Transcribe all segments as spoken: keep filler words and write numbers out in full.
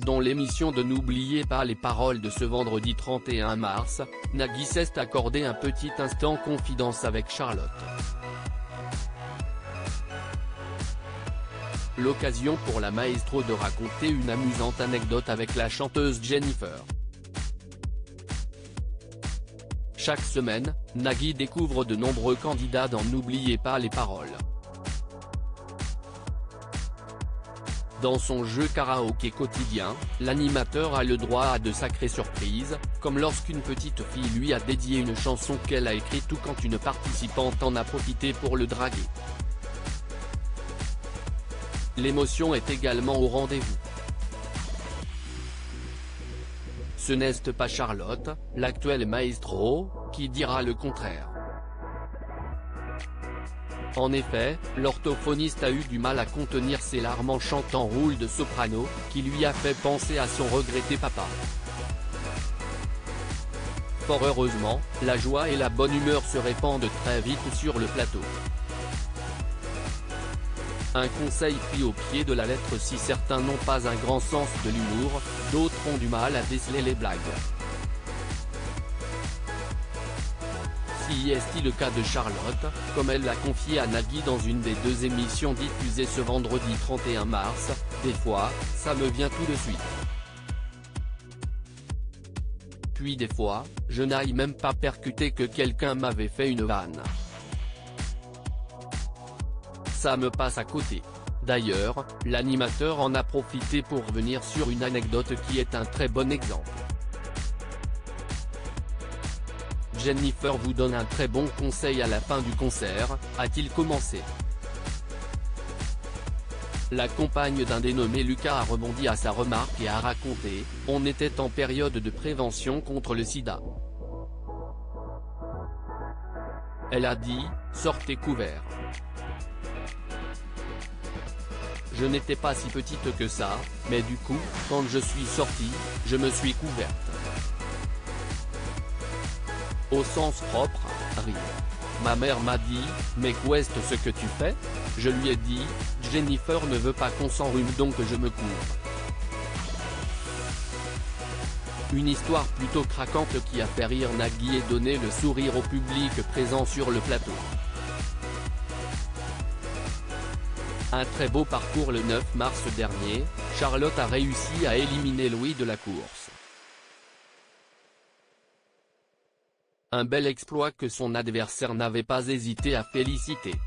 Dans l'émission de N'oubliez pas les paroles de ce vendredi trente et un mars, Nagui s'est accordé un petit instant confidence avec Charlotte. L'occasion pour la maestro de raconter une amusante anecdote avec la chanteuse Jennifer. Chaque semaine, Nagui découvre de nombreux candidats dans N'oubliez pas les paroles. Dans son jeu karaoké quotidien, l'animateur a le droit à de sacrées surprises, comme lorsqu'une petite fille lui a dédié une chanson qu'elle a écrite ou quand une participante en a profité pour le draguer. L'émotion est également au rendez-vous. Ce n'est pas Charlotte, l'actuelle maestro, qui dira le contraire. En effet, l'orthophoniste a eu du mal à contenir ses larmes en chantant Rôle de soprano, qui lui a fait penser à son regretté papa. Fort heureusement, la joie et la bonne humeur se répandent très vite sur le plateau. Un conseil pris au pied de la lettre: si certains n'ont pas un grand sens de l'humour, d'autres ont du mal à déceler les blagues. Si est-il le cas de Charlotte, comme elle l'a confié à Nagui dans une des deux émissions diffusées ce vendredi trente et un mars, des fois, ça me vient tout de suite. Puis des fois, je n'aille même pas percuter que quelqu'un m'avait fait une vanne. Ça me passe à côté. D'ailleurs, l'animateur en a profité pour revenir sur une anecdote qui est un très bon exemple. Jennifer vous donne un très bon conseil à la fin du concert, a-t-il commencé. La compagne d'un dénommé Lucas a rebondi à sa remarque et a raconté: on était en période de prévention contre le sida. Elle a dit: sortez couverts. Je n'étais pas si petite que ça, mais du coup, quand je suis sortie, je me suis couverte. Au sens propre, rire. Ma mère m'a dit: mais qu'est-ce ce que tu fais? Je lui ai dit: Jennifer ne veut pas qu'on s'enrhume donc je me couvre. Une histoire plutôt craquante qui a fait rire Nagui et donné le sourire au public présent sur le plateau. Un très beau parcours le neuf mars dernier, Charlotte a réussi à éliminer Louis de la course. Un bel exploit que son adversaire n'avait pas hésité à féliciter.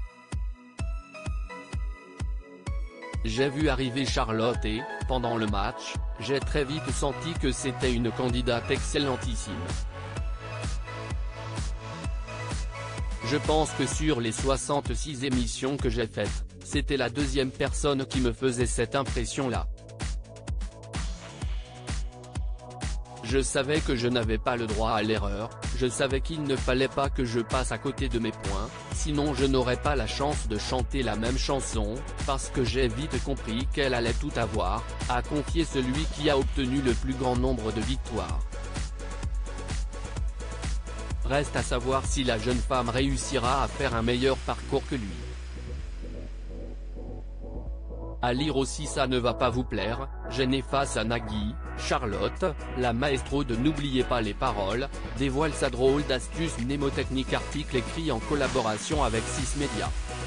J'ai vu arriver Charlotte et, pendant le match, j'ai très vite senti que c'était une candidate excellentissime. Je pense que sur les soixante-six émissions que j'ai faites, c'était la deuxième personne qui me faisait cette impression-là. Je savais que je n'avais pas le droit à l'erreur, je savais qu'il ne fallait pas que je passe à côté de mes points, sinon je n'aurais pas la chance de chanter la même chanson, parce que j'ai vite compris qu'elle allait tout avoir, a confié celui qui a obtenu le plus grand nombre de victoires. Reste à savoir si la jeune femme réussira à faire un meilleur parcours que lui. À lire aussi: ça ne va pas vous plaire, gêné face à Nagui, Charlotte, la maestro de N'oubliez pas les paroles, dévoile sa drôle d'astuce mnémotechnique. Article écrit en collaboration avec six médias.